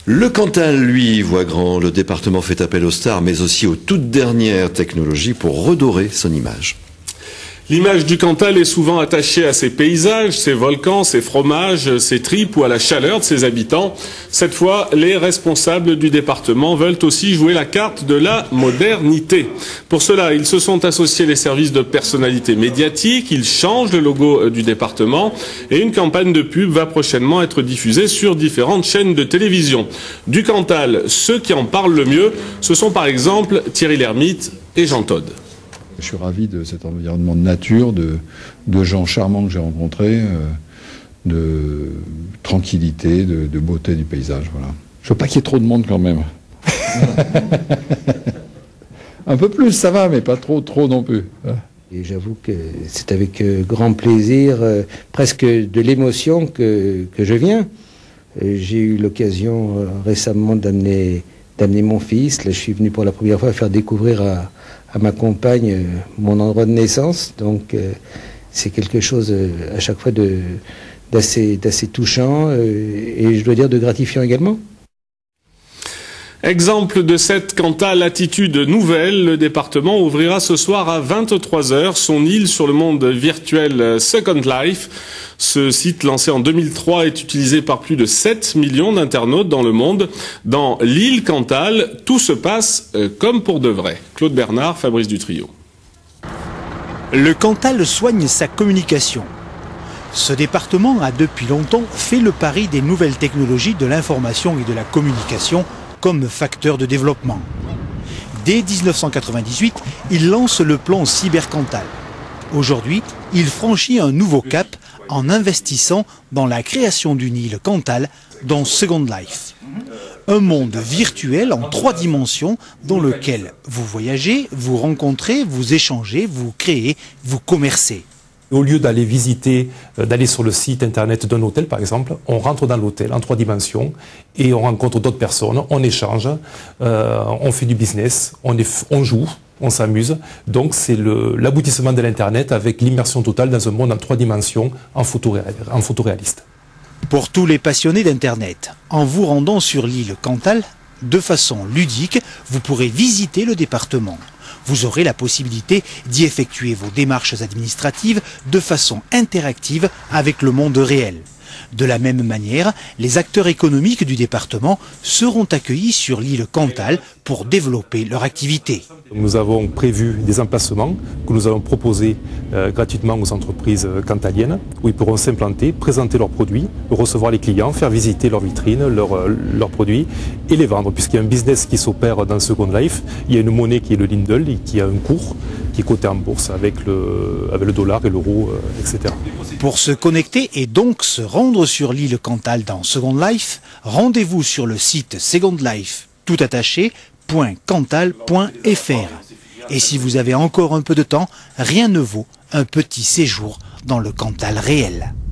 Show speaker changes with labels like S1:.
S1: Le Cantal, lui, voit grand. Le département fait appel aux stars, mais aussi aux toutes dernières technologies pour redorer son image.
S2: L'image du Cantal est souvent attachée à ses paysages, ses volcans, ses fromages, ses tripes ou à la chaleur de ses habitants. Cette fois, les responsables du département veulent aussi jouer la carte de la modernité. Pour cela, ils se sont associés les services de personnalités médiatiques, ils changent le logo du département et une campagne de pub va prochainement être diffusée sur différentes chaînes de télévision. Du Cantal, ceux qui en parlent le mieux, ce sont par exemple Thierry Lhermitte et Jean Todt.
S3: Je suis ravi de cet environnement de nature, de gens charmants que j'ai rencontrés, de tranquillité, de beauté du paysage. Voilà. Je veux pas qu'il y ait trop de monde quand même. Un peu plus, ça va, mais pas trop non plus.
S4: Et j'avoue que c'est avec grand plaisir, presque de l'émotion que je viens. J'ai eu l'occasion récemment d'amener mon fils. Là, je suis venu pour la première fois faire découvrir à ma compagne mon endroit de naissance. Donc c'est quelque chose à chaque fois d'assez touchant et je dois dire de gratifiant également.
S2: Exemple de cette Cantal attitude nouvelle, le département ouvrira ce soir à 23 h son île sur le monde virtuel Second Life. Ce site lancé en 2003 est utilisé par plus de 7 millions d'internautes dans le monde. Dans l'île Cantal, tout se passe comme pour de vrai. Claude Bernard, Fabrice Dutrio.
S5: Le Cantal soigne sa communication. Ce département a depuis longtemps fait le pari des nouvelles technologies de l'information et de la communication comme facteur de développement. Dès 1998, il lance le plan Cybercantal. Aujourd'hui, il franchit un nouveau cap en investissant dans la création d'une île Cantal dans Second Life. Un monde virtuel en 3 dimensions dans lequel vous voyagez, vous rencontrez, vous échangez, vous créez, vous commercez.
S6: Au lieu d'aller visiter, d'aller sur le site internet d'un hôtel par exemple, on rentre dans l'hôtel en 3 dimensions et on rencontre d'autres personnes, on échange, on fait du business, on joue, on s'amuse. Donc c'est l'aboutissement de l'internet avec l'immersion totale dans un monde en 3 dimensions en photoréaliste.
S5: Pour tous les passionnés d'internet, en vous rendant sur l'île Cantal, de façon ludique, vous pourrez visiter le département. Vous aurez la possibilité d'y effectuer vos démarches administratives de façon interactive avec le monde réel. De la même manière, les acteurs économiques du département seront accueillis sur l'île Cantal pour développer leur activité.
S6: Nous avons prévu des emplacements que nous allons proposer gratuitement aux entreprises cantaliennes où ils pourront s'implanter, présenter leurs produits, recevoir les clients, faire visiter leurs vitrines, leurs produits et les vendre. Puisqu'il y a un business qui s'opère dans Second Life, il y a une monnaie qui est le Lindel et qui a un cours qui est coté en bourse avec le dollar et l'euro, etc.
S5: Pour se connecter et donc se rendre sur l'île Cantal dans Second Life, rendez-vous sur le site Second Life toutattaché.cantal.fr. Et si vous avez encore un peu de temps, rien ne vaut un petit séjour dans le Cantal réel.